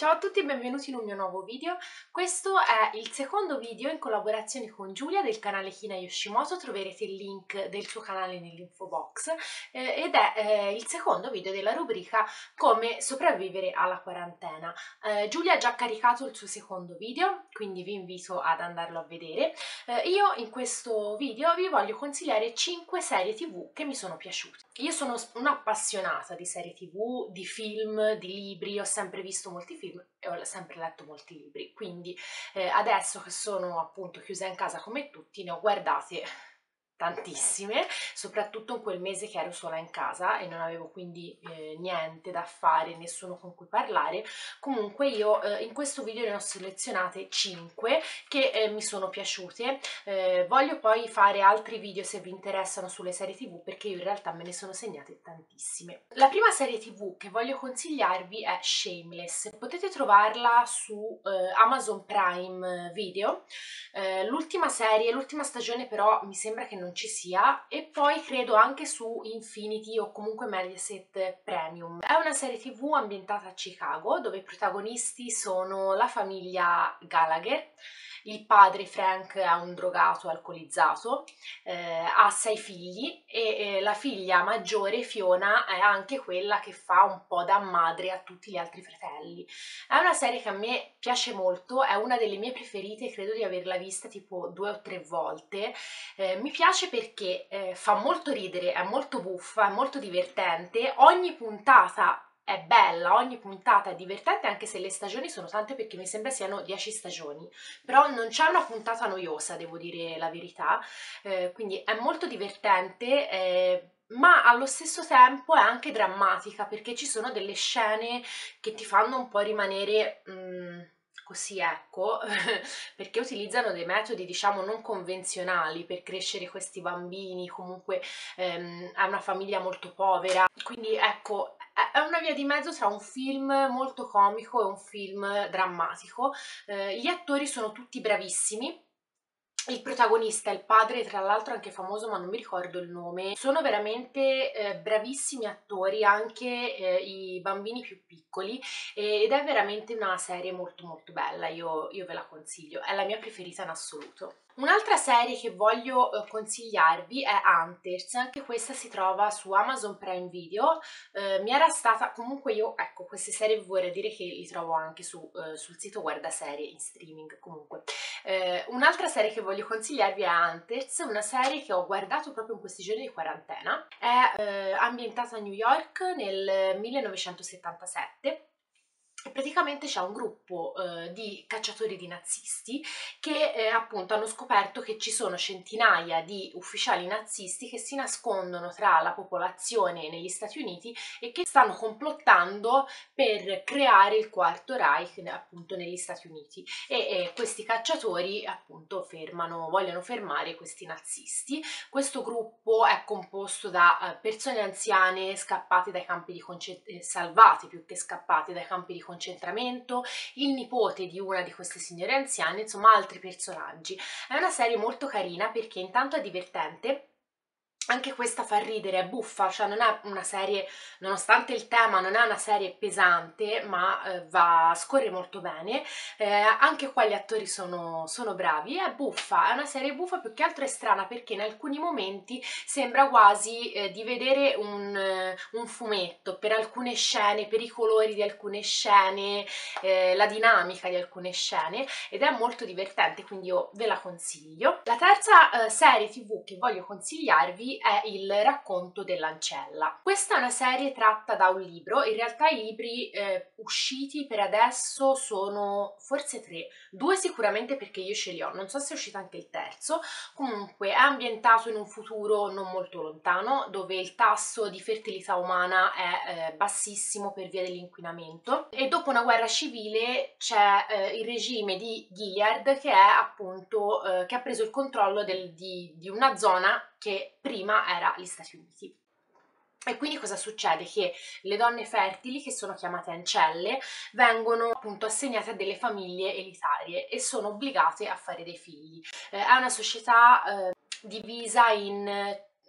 Ciao a tutti e benvenuti in un mio nuovo video. Questo è il secondo video in collaborazione con Giulia del canale Hina Yoshimoto. Troverete il link del suo canale nell'info box ed è il secondo video della rubrica Come sopravvivere alla quarantena. Giulia ha già caricato il suo secondo video, quindi vi invito ad andarlo a vedere. Io in questo video vi voglio consigliare 5 serie TV che mi sono piaciute. Io sono un'appassionata di serie TV, di film, di libri, ho sempre visto molti film e ho sempre letto molti libri, quindi adesso che sono appunto chiusa in casa come tutti ne ho guardate tantissime, soprattutto in quel mese che ero sola in casa e non avevo quindi niente da fare, nessuno con cui parlare. Comunque io in questo video ne ho selezionate 5 che mi sono piaciute. Voglio poi fare altri video se vi interessano sulle serie TV, perché io in realtà me ne sono segnate tantissime. La prima serie TV che voglio consigliarvi è Shameless. Potete trovarla su Amazon Prime Video. L'ultima stagione però mi sembra che non ci sia, e poi credo anche su Infinity o comunque Mediaset Premium. È una serie TV ambientata a Chicago, dove i protagonisti sono la famiglia Gallagher. Il padre Frank è un drogato alcolizzato, ha 6 figli e la figlia maggiore Fiona è anche quella che fa un po' da madre a tutti gli altri fratelli. È una serie che a me piace molto, è una delle mie preferite, credo di averla vista tipo 2 o 3 volte. Mi piace perché fa molto ridere, è molto buffa, è molto divertente, ogni puntata è bella, ogni puntata è divertente, anche se le stagioni sono tante, perché mi sembra siano 10 stagioni, però non c'è una puntata noiosa, devo dire la verità, quindi è molto divertente, ma allo stesso tempo è anche drammatica, perché ci sono delle scene che ti fanno un po' rimanere così, ecco, perché utilizzano dei metodi diciamo non convenzionali per crescere questi bambini. Comunque è una famiglia molto povera, quindi ecco è una via di mezzo tra un film molto comico e un film drammatico. Gli attori sono tutti bravissimi. Il protagonista, il padre, tra l'altro anche famoso, ma non mi ricordo il nome, sono veramente bravissimi attori, anche i bambini più piccoli, ed è veramente una serie molto molto bella. Io ve la consiglio, è la mia preferita in assoluto. Un'altra serie che voglio consigliarvi è Hunters, anche questa si trova su Amazon Prime Video. Mi era stata, comunque io, ecco, queste serie vorrei dire che li trovo anche sul sito Guardaserie in streaming. Comunque un'altra serie che voglio consigliarvi è Hunters, una serie che ho guardato proprio in questi giorni di quarantena. È ambientata a New York nel 1977. E praticamente c'è un gruppo di cacciatori di nazisti che appunto hanno scoperto che ci sono centinaia di ufficiali nazisti che si nascondono tra la popolazione negli Stati Uniti e che stanno complottando per creare il Quarto Reich appunto negli Stati Uniti, e questi cacciatori appunto vogliono fermare questi nazisti. Questo gruppo è composto da persone anziane scappate dai campi di salvate più che scappate dai campi di concentramento, il nipote di una di queste signore anziane, insomma altri personaggi. È una serie molto carina perché intanto è divertente. Anche questa fa ridere, è buffa, cioè non è una serie, nonostante il tema, non è una serie pesante, ma scorre molto bene. Anche qua gli attori sono bravi, è buffa, è una serie buffa, più che altro è strana perché in alcuni momenti sembra quasi di vedere un fumetto, per alcune scene, per i colori di alcune scene, la dinamica di alcune scene, ed è molto divertente, quindi io ve la consiglio. La terza serie TV che voglio consigliarvi è Il racconto dell'ancella. Questa è una serie tratta da un libro. In realtà i libri usciti per adesso sono forse 3, 2 sicuramente perché io ce li ho, non so se è uscito anche il terzo. Comunque è ambientato in un futuro non molto lontano, dove il tasso di fertilità umana è bassissimo per via dell'inquinamento, e dopo una guerra civile c'è il regime di Gilead che è appunto che ha preso il controllo di una zona che prima era gli Stati Uniti. E quindi cosa succede? Che le donne fertili, che sono chiamate ancelle, vengono appunto assegnate a delle famiglie elitarie e sono obbligate a fare dei figli. È una società divisa in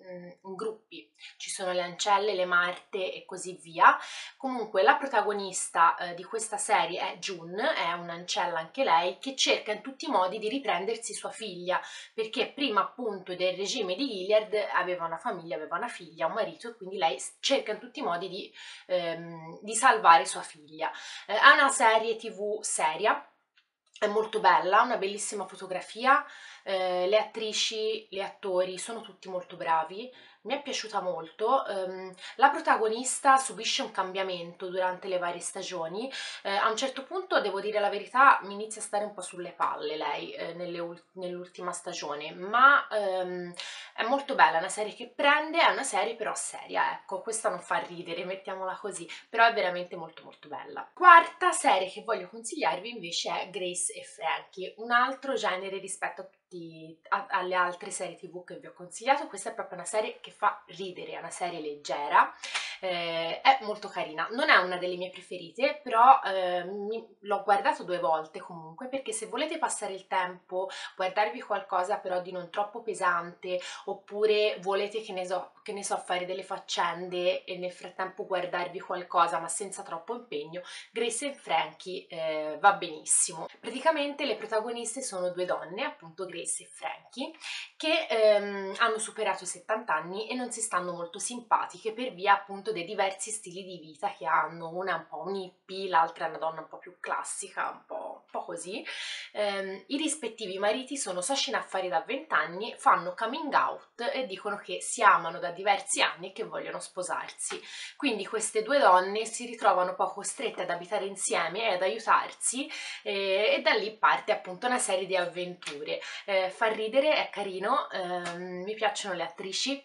in gruppi, ci sono le ancelle, le marte e così via. Comunque la protagonista di questa serie è Jun, è un'ancella anche lei, che cerca in tutti i modi di riprendersi sua figlia, perché prima appunto del regime di Gilead aveva una famiglia, aveva una figlia, un marito, e quindi lei cerca in tutti i modi di salvare sua figlia. È una serie TV seria, è molto bella, una bellissima fotografia, le attrici, gli attori sono tutti molto bravi, mi è piaciuta molto. La protagonista subisce un cambiamento durante le varie stagioni, a un certo punto, devo dire la verità, mi inizia a stare un po' sulle palle lei nell'ultima stagione, ma è molto bella, è una serie che prende, è una serie però seria, ecco, questa non fa ridere, mettiamola così, però è veramente molto molto bella. Quarta serie che voglio consigliarvi invece è Grace e Frankie, un altro genere rispetto a alle altre serie TV che vi ho consigliato. Questa è proprio una serie che fa ridere, è una serie leggera, è molto carina, non è una delle mie preferite, però l'ho guardato 2 volte comunque, perché se volete passare il tempo, guardarvi qualcosa però di non troppo pesante, oppure volete, che ne so, fare delle faccende e nel frattempo guardarvi qualcosa ma senza troppo impegno, Grace e Frankie va benissimo. Praticamente le protagoniste sono 2 donne, appunto Grace e Frankie, che hanno superato i 70 anni e non si stanno molto simpatiche per via appunto dei diversi stili di vita che hanno. Una è un po' un hippie, l'altra è una donna un po' più classica, un po' così. I rispettivi mariti sono soci in affari da 20 anni, fanno coming out e dicono che si amano da diversi anni e che vogliono sposarsi. Quindi queste 2 donne si ritrovano poi costrette ad abitare insieme e ad aiutarsi, e da lì parte appunto una serie di avventure. Fa ridere, è carino, mi piacciono le attrici,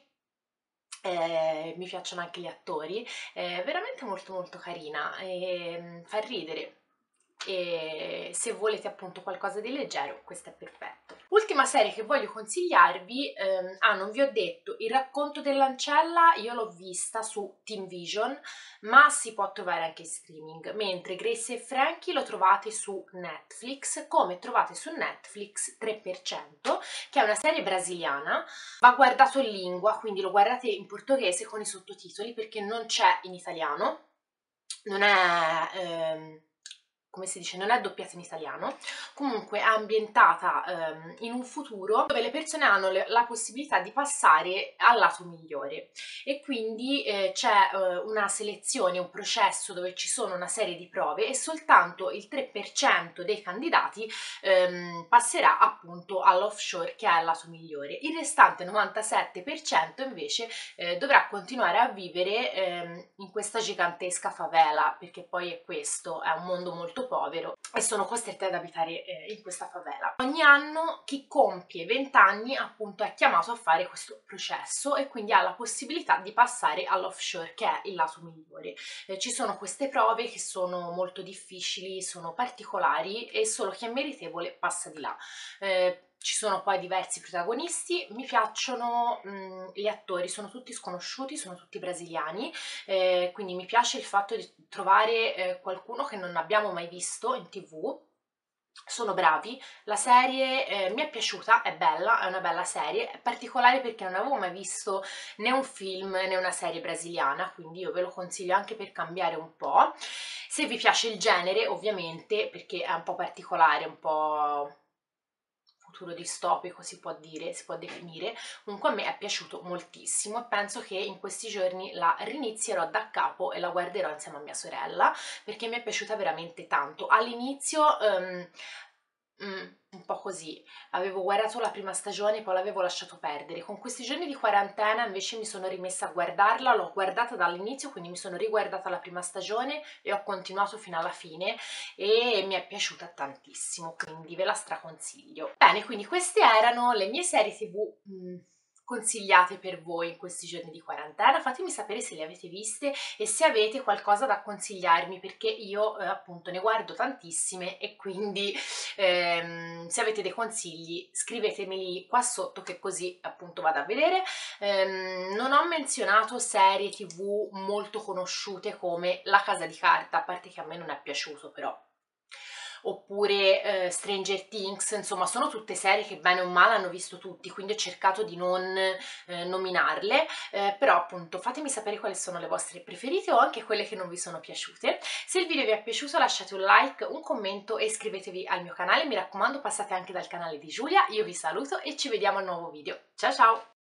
mi piacciono anche gli attori, è veramente molto molto carina e fa ridere. E se volete appunto qualcosa di leggero, questo è perfetto. Ultima serie che voglio consigliarvi, non vi ho detto, Il racconto dell'ancella io l'ho vista su Team Vision, ma si può trovare anche in streaming, mentre Grace e Frankie lo trovate su Netflix, come trovate su Netflix 3%, che è una serie brasiliana, va guardato in lingua, quindi lo guardate in portoghese con i sottotitoli perché non c'è in italiano, non è come si dice, non è doppiata in italiano. Comunque è ambientata in un futuro dove le persone hanno la possibilità di passare al lato migliore, e quindi c'è una selezione, un processo dove ci sono una serie di prove e soltanto il 3% dei candidati passerà appunto all'offshore, che è il lato migliore. Il restante 97% invece dovrà continuare a vivere in questa gigantesca favela, perché poi è questo, è un mondo molto povero e sono costrette ad abitare in questa favela. Ogni anno chi compie 20 anni appunto è chiamato a fare questo processo e quindi ha la possibilità di passare all'offshore, che è il lato migliore. Ci sono queste prove che sono molto difficili, sono particolari e solo chi è meritevole passa di là. Ci sono poi diversi protagonisti, mi piacciono gli attori, sono tutti sconosciuti, sono tutti brasiliani, quindi mi piace il fatto di trovare qualcuno che non abbiamo mai visto in TV. Sono bravi, la serie mi è piaciuta, è bella, è una bella serie, è particolare perché non avevo mai visto né un film né una serie brasiliana, quindi io ve lo consiglio anche per cambiare un po'. Se vi piace il genere, ovviamente, perché è un po' particolare, un po' futuro distopico si può dire, si può definire, comunque a me è piaciuto moltissimo e penso che in questi giorni la rinizierò da capo e la guarderò insieme a mia sorella, perché mi è piaciuta veramente tanto. All'inizio un po' così, avevo guardato la prima stagione e poi l'avevo lasciato perdere. Con questi giorni di quarantena invece mi sono rimessa a guardarla, l'ho guardata dall'inizio, quindi mi sono riguardata la prima stagione e ho continuato fino alla fine e mi è piaciuta tantissimo, quindi ve la straconsiglio. Bene, quindi queste erano le mie serie TV consigliate per voi in questi giorni di quarantena. Fatemi sapere se le avete viste e se avete qualcosa da consigliarmi, perché io appunto ne guardo tantissime e quindi se avete dei consigli scrivetemeli qua sotto, che così appunto vado a vedere. Non ho menzionato serie TV molto conosciute come La Casa di Carta, a parte che a me non è piaciuto, però oppure Stranger Things, insomma sono tutte serie che bene o male hanno visto tutti, quindi ho cercato di non nominarle, però appunto fatemi sapere quali sono le vostre preferite o anche quelle che non vi sono piaciute. Se il video vi è piaciuto lasciate un like, un commento e iscrivetevi al mio canale, mi raccomando passate anche dal canale di Giulia, io vi saluto e ci vediamo al nuovo video, ciao ciao!